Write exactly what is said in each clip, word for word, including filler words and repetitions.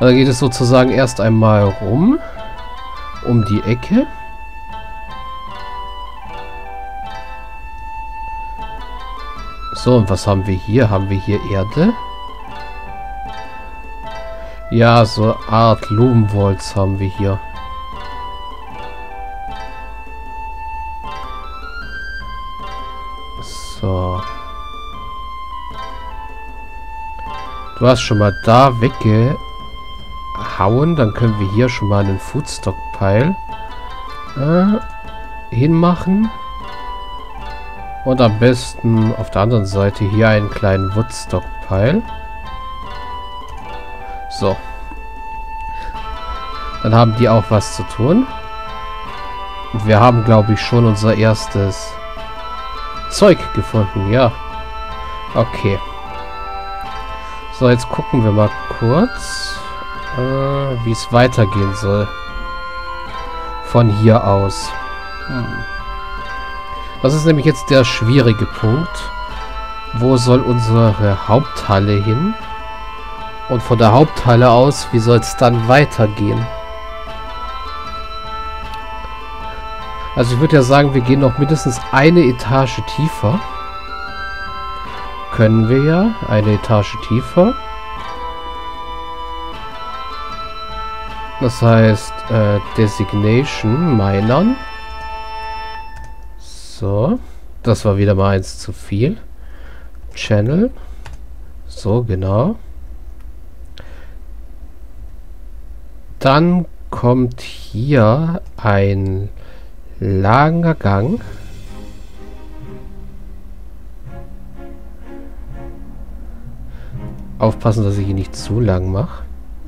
Also geht es sozusagen erst einmal rum, um die Ecke. So, und was haben wir hier? Haben wir hier Erde? Ja, so eine Art Lumenwolz haben wir hier. So. Du hast schon mal da weggehauen. Dann können wir hier schon mal einen Food Stockpile äh, hinmachen. Und am besten auf der anderen Seite hier einen kleinen Wood Stockpile. So. Dann haben die auch was zu tun. Und wir haben, glaube ich, schon unser erstes Zeug gefunden. Ja. Okay. So, jetzt gucken wir mal kurz, äh, wie es weitergehen soll. Von hier aus. Hm. Das ist nämlich jetzt der schwierige Punkt. Wo soll unsere Haupthalle hin? Und von der Haupthalle aus, wie soll es dann weitergehen? Also ich würde ja sagen, wir gehen noch mindestens eine Etage tiefer. Können wir ja. Eine Etage tiefer. Das heißt, äh, Designation Minern. So. Das war wieder mal eins zu viel. Channel. So, genau. Dann kommt hier ein langer Gang. Aufpassen, dass ich ihn nicht zu lang mache.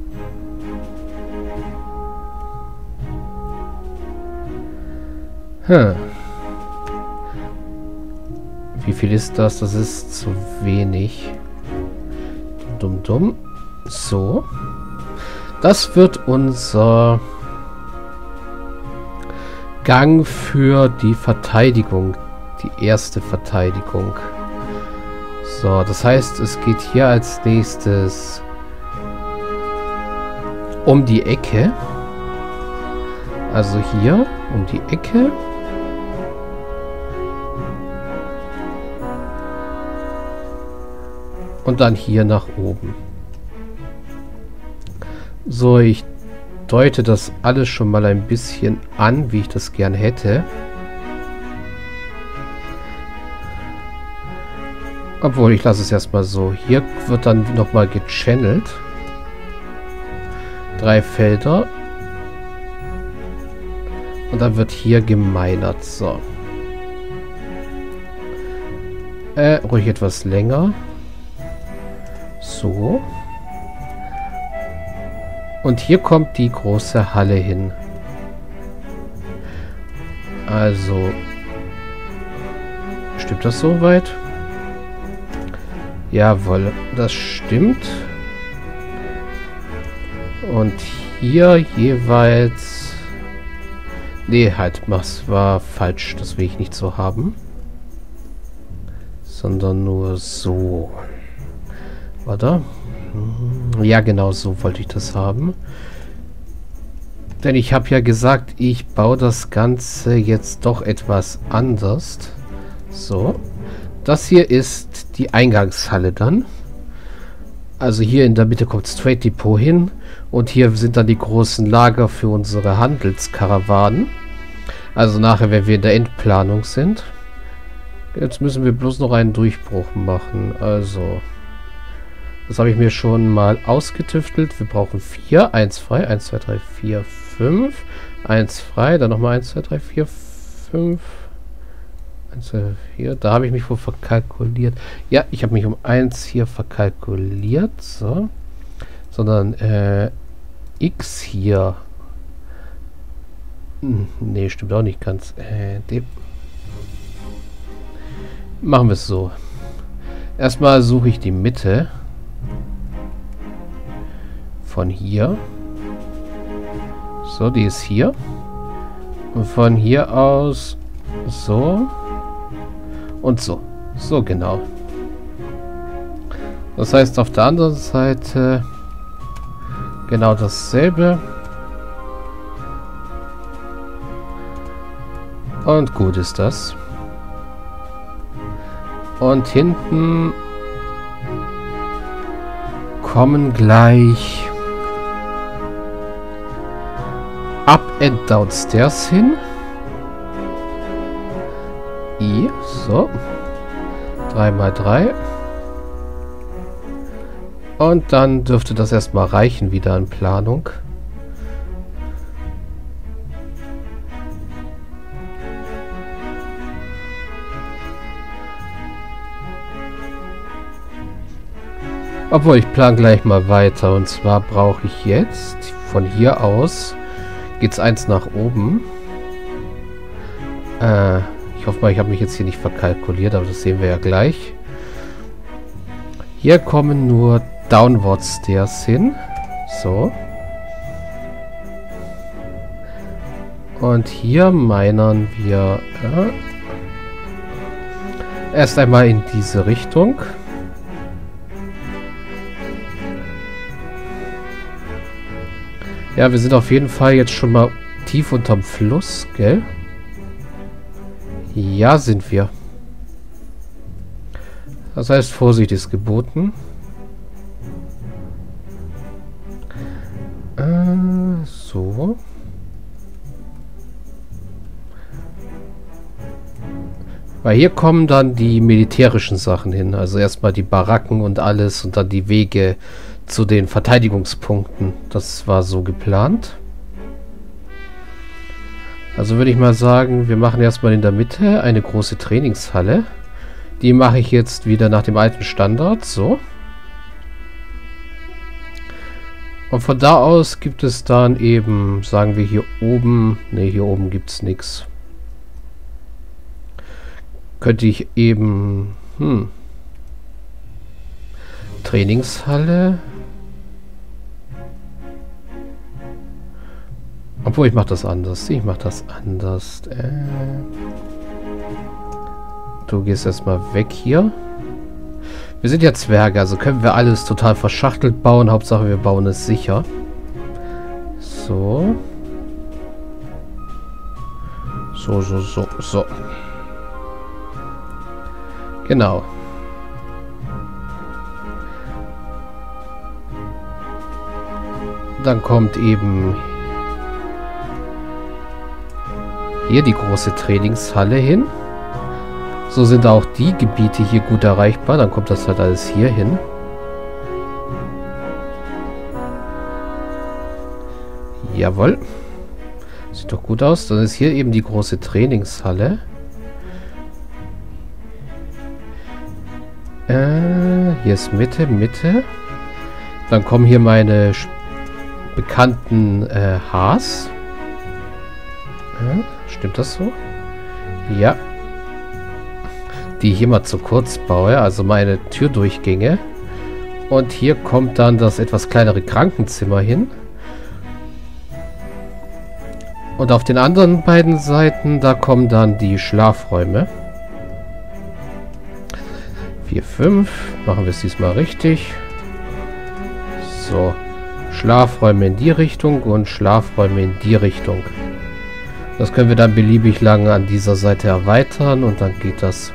Hm. Wie viel ist das? Das ist zu wenig. Dumm, dumm. So. Das wird unser Gang für die Verteidigung. Die erste Verteidigung. So, das heißt, es geht hier als nächstes um die Ecke. Also hier um die Ecke. Und dann hier nach oben. So, ich deute das alles schon mal ein bisschen an, wie ich das gern hätte. Obwohl, ich lasse es erstmal so. Hier wird dann nochmal gechannelt. Drei Felder. Und dann wird hier gemeinert. So. Äh, ruhig etwas länger. So. Und hier kommt die große Halle hin. Also. Stimmt das soweit? Jawohl, das stimmt. Und hier jeweils... Nee, halt, das war falsch. Das will ich nicht so haben. Sondern nur so. Warte. Ja, genau so wollte ich das haben. Denn ich habe ja gesagt, ich baue das Ganze jetzt doch etwas anders. So. Das hier ist die Eingangshalle dann. Also hier in der Mitte kommt das Trade Depot hin. Und hier sind dann die großen Lager für unsere Handelskarawanen. Also nachher, wenn wir in der Endplanung sind. Jetzt müssen wir bloß noch einen Durchbruch machen. Also, das habe ich mir schon mal ausgetüftelt. Wir brauchen vier. Eins frei. Eins, zwei, drei, vier, fünf. Eins frei. Dann nochmal eins, zwei, drei, vier, fünf. eins, zwei, vier. Da habe ich mich wohl verkalkuliert. Ja, ich habe mich um eins hier verkalkuliert. So. Sondern, äh, X hier. Hm, nee, stimmt auch nicht ganz. Äh, dem. Machen wir es so. Erstmal suche ich die Mitte. Von hier. So, die ist hier. Und von hier aus so. Und so. So, genau. Das heißt, auf der anderen Seite Genau dasselbe. Und gut ist das. Und hinten kommen gleich Up and Downstairs hin. I, so. drei mal drei. Und dann dürfte das erstmal reichen wieder an Planung. Obwohl, ich plane gleich mal weiter. Und zwar brauche ich jetzt von hier aus geht's eins nach oben. Äh, ich hoffe mal, ich habe mich jetzt hier nicht verkalkuliert, aber das sehen wir ja gleich. Hier kommen nur Downward Stairs hin. So. Und hier meinern wir äh, erst einmal in diese Richtung. Ja, wir sind auf jeden Fall jetzt schon mal tief unterm Fluss, gell? Ja, sind wir. Das heißt, Vorsicht ist geboten. Äh, so. Weil hier kommen dann die militärischen Sachen hin. Also erstmal die Baracken und alles und dann die Wege zu den Verteidigungspunkten. Das war so geplant. Also würde ich mal sagen, wir machen erstmal in der Mitte eine große Trainingshalle. Die mache ich jetzt wieder nach dem alten Standard. So. Und von da aus gibt es dann eben, sagen wir hier oben, ne, hier oben gibt es nichts. Könnte ich eben, hm, Trainingshalle. Obwohl, ich mache das anders. Ich mache das anders. Äh, du gehst erstmal weg hier. Wir sind ja Zwerge, also können wir alles total verschachtelt bauen. Hauptsache, wir bauen es sicher. So. So, so, so, so. Genau. Dann kommt eben hier die große Trainingshalle hin. So sind auch die Gebiete hier gut erreichbar. Dann kommt das halt alles hier hin. Jawohl. Sieht doch gut aus. Dann ist hier eben die große Trainingshalle. Äh, hier ist Mitte, Mitte. Dann kommen hier meine bekannten äh, Haars. Ja, stimmt das so? Ja. Die ich immer zu kurz baue, also meine Türdurchgänge. Und hier kommt dann das etwas kleinere Krankenzimmer hin. Und auf den anderen beiden Seiten, da kommen dann die Schlafräume. vier, fünf. Machen wir es diesmal richtig. So. Schlafräume in die Richtung und Schlafräume in die Richtung. Das können wir dann beliebig lang an dieser Seite erweitern und dann geht das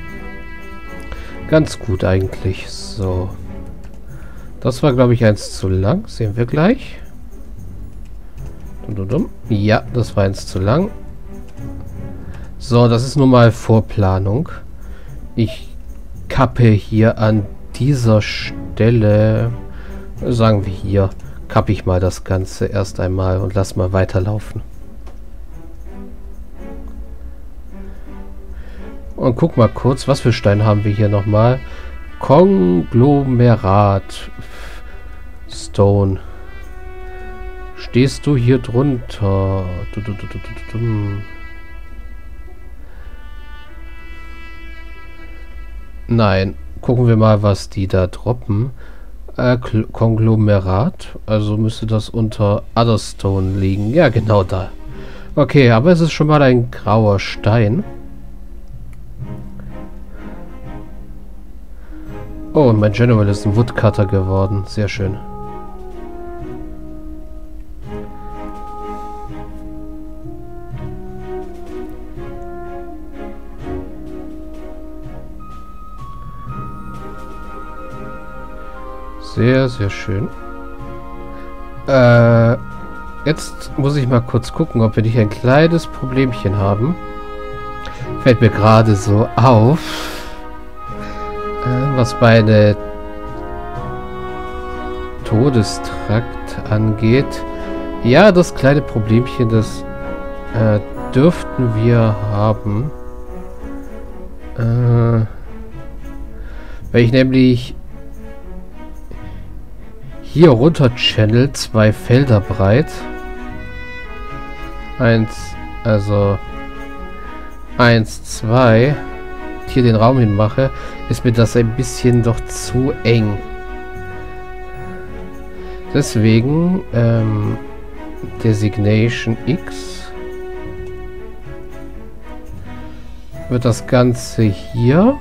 ganz gut eigentlich. So. Das war, glaube ich, eins zu lang. Sehen wir gleich. Dum, dum, dum. Ja, das war eins zu lang. So, das ist nun mal Vorplanung. Ich kappe hier an dieser Stelle, sagen wir hier, kappe ich mal das Ganze erst einmal und lass mal weiterlaufen. Und guck mal kurz, was für Stein haben wir hier nochmal? Konglomerat Stone. Stehst du hier drunter? Du, du, du, du, du, du. Nein. Gucken wir mal, was die da droppen. Äh, Konglomerat. Also müsste das unter Otherstone liegen. Ja, genau da. Okay, aber es ist schon mal ein grauer Stein. Oh, und mein General ist ein Woodcutter geworden. Sehr schön. Sehr, sehr schön. Äh, jetzt muss ich mal kurz gucken, ob wir nicht ein kleines Problemchen haben. Fällt mir gerade so auf, äh, was meine Todestrakt angeht. Ja, das kleine Problemchen, das äh, dürften wir haben. Äh, weil ich nämlich hier runter channel, zwei Felder breit. Eins, also eins, zwei. Hier den Raum hinmache, ist mir das ein bisschen doch zu eng. Deswegen ähm, Designation X wird das Ganze hier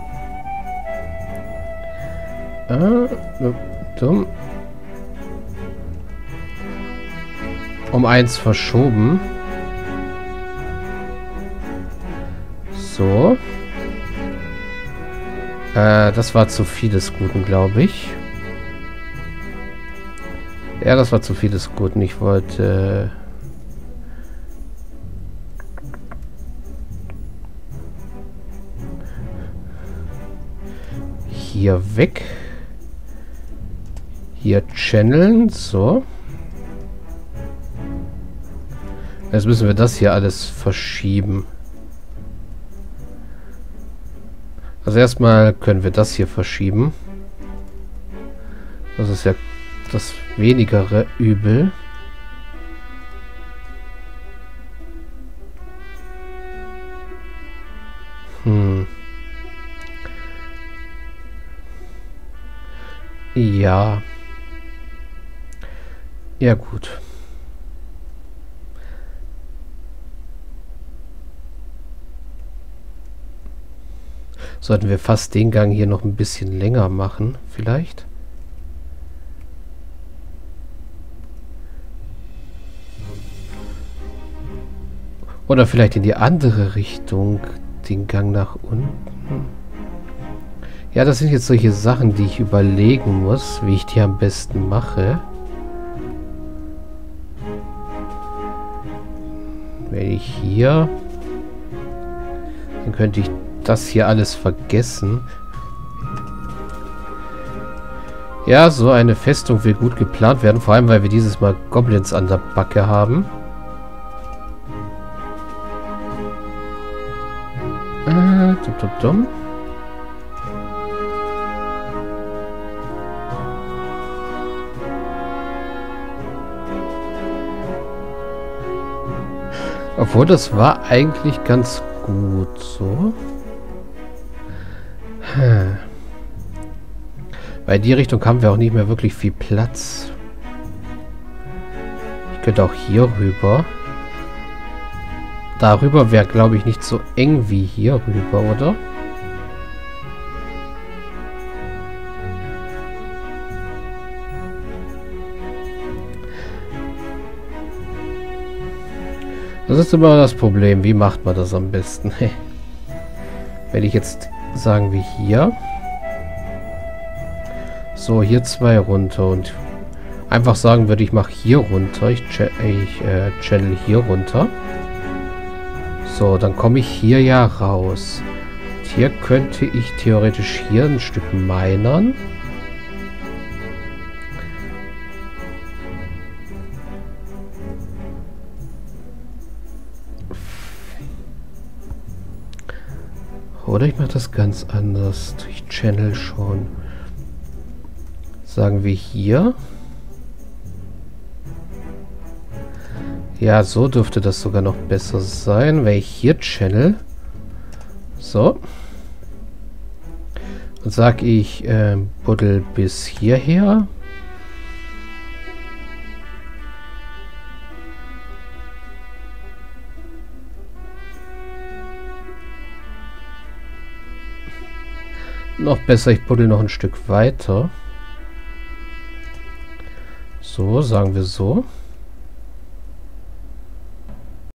äh, dumm, um eins verschoben. So. Äh, das war zu viel des Guten, glaube ich. Ja, das war zu viel des Guten. Ich wollte... hier weg. Hier channeln. So. Jetzt müssen wir das hier alles verschieben. Also erstmal können wir das hier verschieben. Das ist ja das wenigere Übel. Hm. Ja. Ja, gut. Sollten wir fast den Gang hier noch ein bisschen länger machen, vielleicht? Oder vielleicht in die andere Richtung, den Gang nach unten. Ja, das sind jetzt solche Sachen, die ich überlegen muss, wie ich die am besten mache. Wenn ich hier... Dann könnte ich das hier alles vergessen. Ja, so eine Festung will gut geplant werden, vor allem, weil wir dieses Mal Goblins an der Backe haben. Äh, dumm, dumm, dumm. Obwohl, das war eigentlich ganz gut so. Hm. Bei die Richtung haben wir auch nicht mehr wirklich viel Platz. Ich könnte auch hier rüber. Darüber wäre, glaube ich, nicht so eng wie hier rüber, oder? Das ist immer das Problem. Wie macht man das am besten? Wenn ich jetzt sagen wie hier. So, hier zwei runter und einfach sagen würde, ich mache hier runter. Ich, ch ich äh, channel hier runter. So, dann komme ich hier ja raus. Und hier könnte ich theoretisch hier ein Stück minern. Oder ich mache das ganz anders. Ich channel schon. Sagen wir hier. Ja, so dürfte das sogar noch besser sein, wenn ich hier channel. So. Und sage ich, äh, buddel bis hierher. Noch besser, ich buddel noch ein Stück weiter. So, sagen wir so.